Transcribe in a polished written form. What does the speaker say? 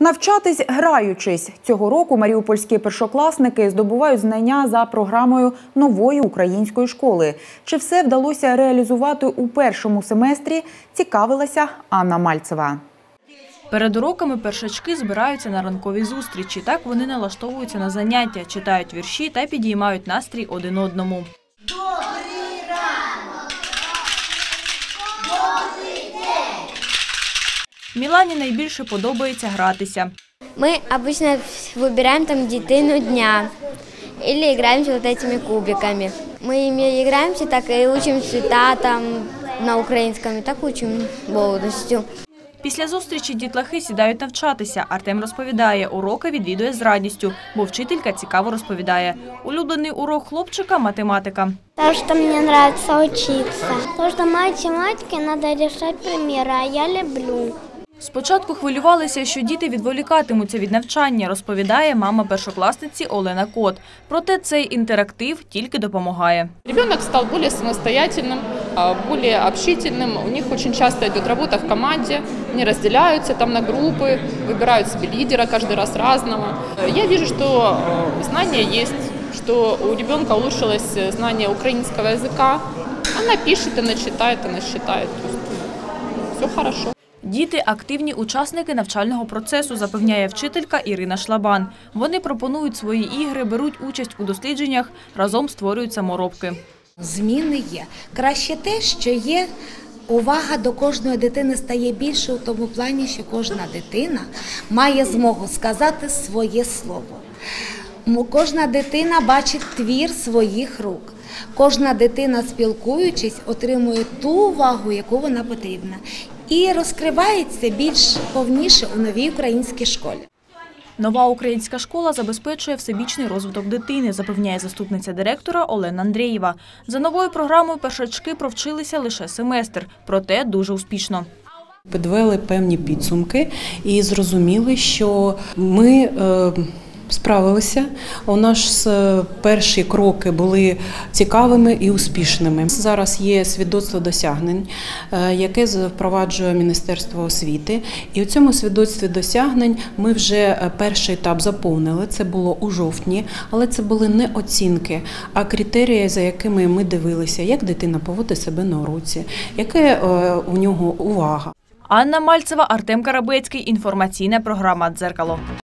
Навчатись граючись. Цього року маріупольські першокласники здобувають знання за програмою нової української школи. Чи все вдалося реалізувати у першому семестрі, цікавилася Анна Мальцева. Перед уроками першачки збираються на ранкові зустрічі. Так вони налаштовуються на заняття, читають вірші та підіймають настрій один одному. Добрий ранок! Добрий день! Мілані найбільше подобається гратися. Мы обычно выбираем там дитину дня или играемся вот этими кубиками. Мы ими играемся, так и учим цвета там на украинском, и так учим молодостью. Після зустрічі дітлахи сідають навчатися. Артем розповідає, уроки відвідує з радістю, бо вчителька цікаво розповідає. Улюблений урок хлопчика – математика. Потому что мне нравится учиться. Потому что математике надо решать примеры, а я люблю. Спочатку хвилювалися, що діти відволікатимуться від навчання, розповідає мама першокласниці Олена Кот. Проте цей інтерактив тільки допомагає. Ребенок стал более самостоятельным, более общительным. У них очень часто идет работа в команде, они разделяются там на группы, выбирают себе лидера каждый раз разного. Я вижу, что знания есть, что у ребенка улучшилось знание украинского языка. Она пишет, она читает, она считает. Все хорошо. Діти – активні учасники навчального процесу, запевняє вчителька Ірина Шлабан. Вони пропонують свої ігри, беруть участь у дослідженнях, разом створюють саморобки. Зміни є. Краще те, що є увага до кожної дитини стає більше у тому плані, що кожна дитина має змогу сказати своє слово. Кожна дитина бачить твір своїх рук. Кожна дитина, спілкуючись, отримує ту увагу, яку вона потрібна. І розкривається більш повніше у новій українській школі. Нова українська школа забезпечує всебічний розвиток дитини, запевняє заступниця директора Олена Андрієва. За новою програмою першачки провчилися лише семестр, проте дуже успішно. Підвели певні підсумки і зрозуміли, що ми справилися. У нас перші кроки були цікавими і успішними. Зараз є свідоцтво досягнень, яке впроваджує Міністерство освіти. І у цьому свідоцтві досягнень ми вже перший етап заповнили. Це було у жовтні, але це були не оцінки, а критерії, за якими ми дивилися, як дитина поводить себе на уроці, яка у нього увага. Анна Мальцева, Артем Карабецький. Інформаційна програма «Дзеркало».